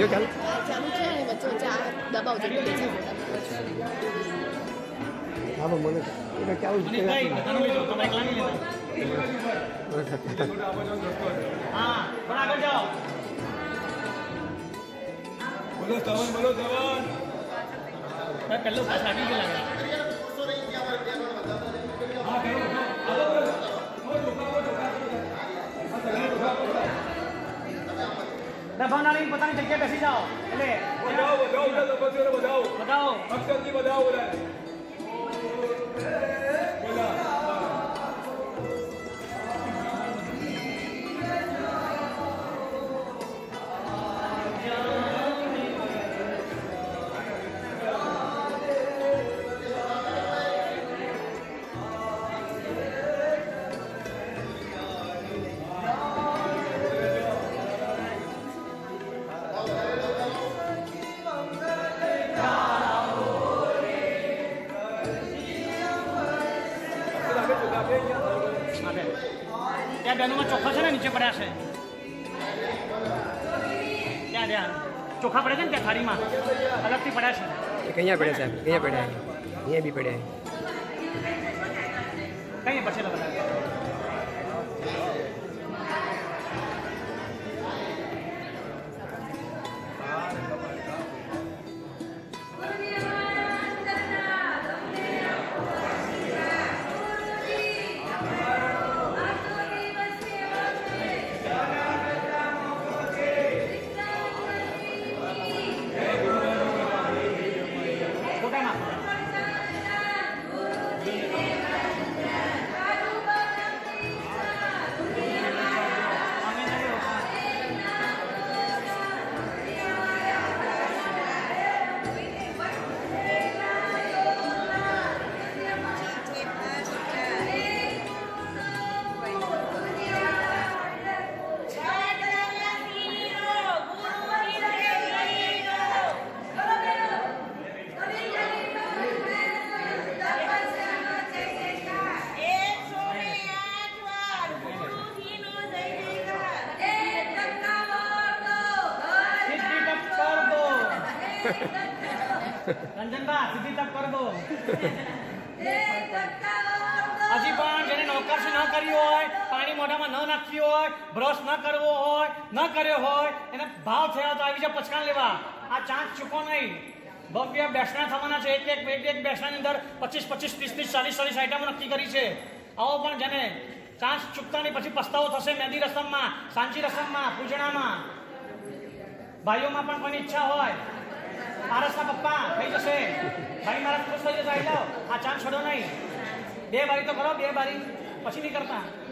video ચાલુ ચાલુ છે અને વચ્ચે વચ્ચે આ દબાવજો એટલે છે હા મને એને ચાલુ છે ભાઈ બધાનો લીધો તમે એકલા નહીં લેતા હા પણ આગળ જાઓ બોલો જવાન ભાઈ પહેલો પાસ લાગી ગયો લાગે દબાવનાની પોતાની જગ્યાએ બેસી જાઓ એટલે બતાવો અક્ષરથી બતાવો બોલા ત્યાં બેનોમાં ચોખા છે ને નીચે પડ્યા છે ત્યાં ત્યાં ચોખા પડે છે ને ત્યાં થાળીમાં અલગથી પડ્યા છે કઅહીંયા પડ્યા સાહેબ કઅહીંયા પડ્યા અહીંયા બી પડ્યા કઈ પછી બધા રંજનબા સીધી તપ કર દો હજી પણ જેને નોકરશી ન કરી હોય પાણી મોઢામાં ન નાખ્યું હોય બ્રશ ન કરવો હોય ન કર્યો હોય એને ભાવ થયા તો આવી જાય પચકાન લેવા આ ચાન્સ ચૂકો નહીં ભવ્ય બેસણા થવાના છે એક બેસણાની અંદર 25 30 40 આઈટમો નક્કી કરી છે આવો પણ જેને ચાન્સ ચૂકતા નહીં પછી પસ્તાવો થશે મહેંદી રસમમાં સાંચી રસમમાં પૂજણામાં ભાઈઓમાં પણ કોઈની ઈચ્છા હોય પારસના પપ્પા થઈ જશે ભાઈ મારા ખુશ થઈ જશે આવી જાઓ આ ચાન્સ છોડો નહીં 2 બારી તો કરો 2 બારી પછી નહીં કરતા